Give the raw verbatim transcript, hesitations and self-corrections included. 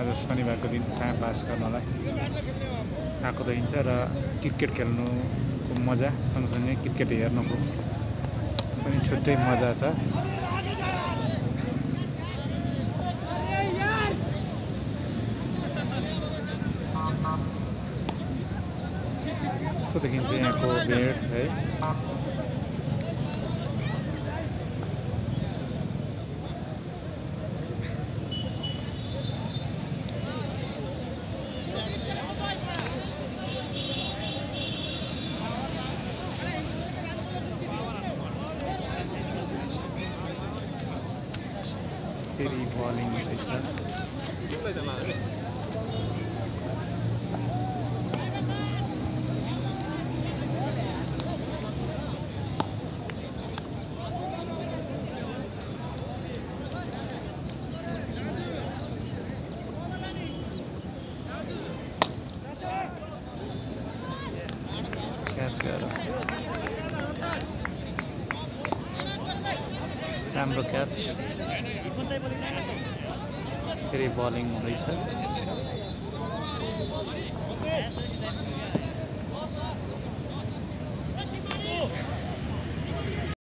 आज शनिबारको दिन टाइम पास गर्नलाई आएको देखिन्छ र क्रिकेट खेल्नुको मजा सँगसँगै क्रिकेट हेर्नुको पनि छुट्टै मजा छ। यस्तो देखिन्छ यहाँको बेड है। फेरि बलिङ हुँदैछ। क्याच गएर राम्रो क्याच। फेरि बलिङ हुँदैछ।